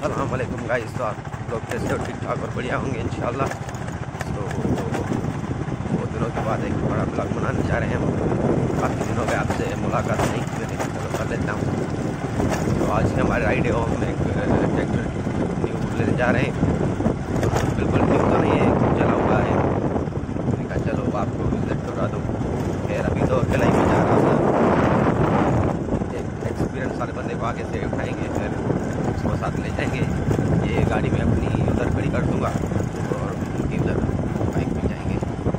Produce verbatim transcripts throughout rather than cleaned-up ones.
अस्सलाम वालेकुम गाइस। तो आप लोग कैसे हो? ठीक ठाक और बढ़िया होंगे इंशाल्लाह। तो बहुत दिनों के बाद एक बड़ा ब्लॉग बनाने जा रहे हैं हम। काफ़ी दिनों के आपसे मुलाकात नहीं की, मैंने चलो कर लेता हूँ। तो आज हमारे राइड हो हम एक ट्रैक्टर न्यू लेने जा रहे हैं। तो बिल्कुल न्यू तो नहीं है, चला हुआ है। मैंने कहा चलो आपको विजिट करा दूँ। खैर अभी तो अकेला ही में जा रहा था, एक्सपीरियंस वाले बंदे को आगे से उठाएंगे, फिर उसको साथ ले जाएंगे। ये गाड़ी में अपनी उधर खड़ी कर दूंगा और उनकी उधर बाइक में जाएंगे।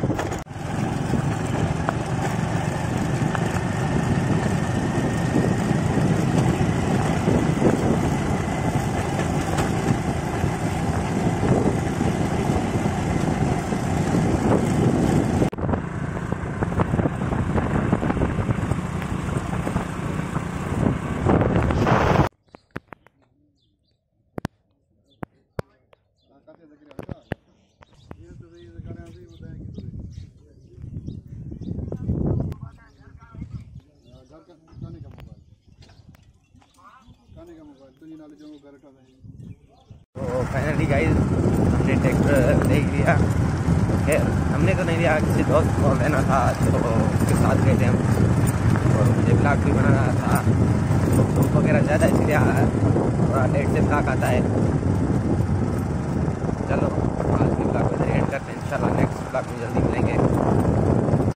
तो फाइनली गाइस हमने ट्रैक्टर ले लिया। खैर हमने तो नहीं लिया, किसी दोस्त को लेना था तो उसके साथ गए थे हम। और मुझे ब्लॉग भी बनाना था, तो धूप वगैरह ज़्यादा इसलिए थोड़ा लेट से ब्लॉग आता है। चलो आज के ब्लॉग को एंड करते हैं, इंशाल्लाह नेक्स्ट ब्लॉग में जल्दी मिलेंगे।